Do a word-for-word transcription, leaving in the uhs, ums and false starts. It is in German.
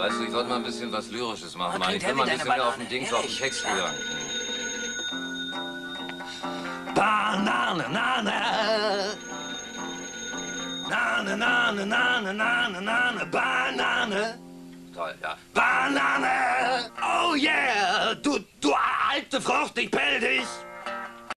Weißt du, ich wollte mal ein bisschen was Lyrisches machen, Oh, Mann. Ich will mal ein bisschen mehr auf den Dings, auf den Text hören. Banane, Nane. Nane, Nane, Nane, Nane, Nane, Banane. Toll, ja. Banane. Oh yeah. Du, du alte Frucht, ich pell dich.